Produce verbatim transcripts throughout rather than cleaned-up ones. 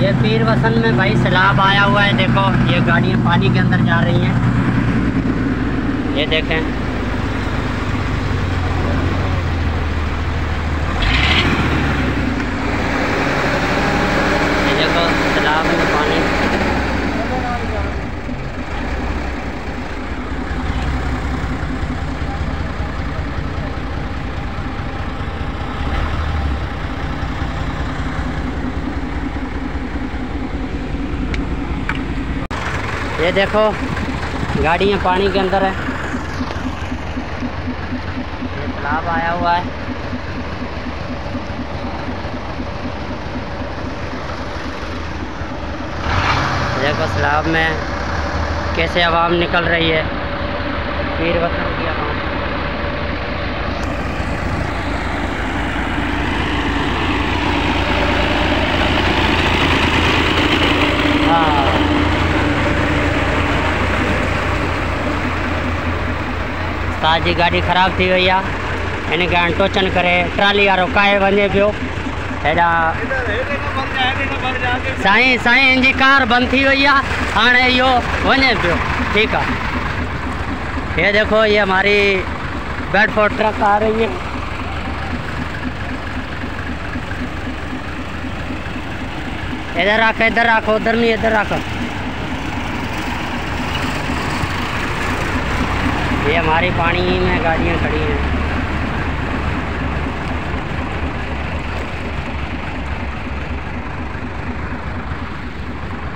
ये पीर वसन में भाई सैलाब आया हुआ है। देखो ये गाड़ियाँ पानी के अंदर जा रही हैं, ये देखें। ये देखो सैलाब में पानी। ये देखो गाड़ियाँ पानी के अंदर है, ये तालाब आया हुआ है। देखो तालाब में कैसे आवाम निकल रही है, पीर वसन की आवाम। हाँ ताजी गाड़ी ख़राब थी वई आहे, हिन खे टोचन करे ट्राली वारो काए वञे पियो हेॾा। साईं साईं इनकी कार बंद थी वई आहे, हाणे इहो वञे पियो। ठीकु आहे। ये देखो ये हमारी बेडफोर्ड ट्रक आ रही है। इधर रखो, इधर रखो, उधर नहीं, इधर रखो। ये हमारी पानी में गाड़ियाँ खड़ी हैं।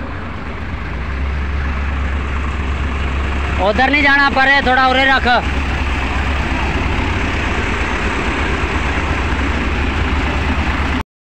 उधर नहीं जाना पड़े, थोड़ा उरे रख।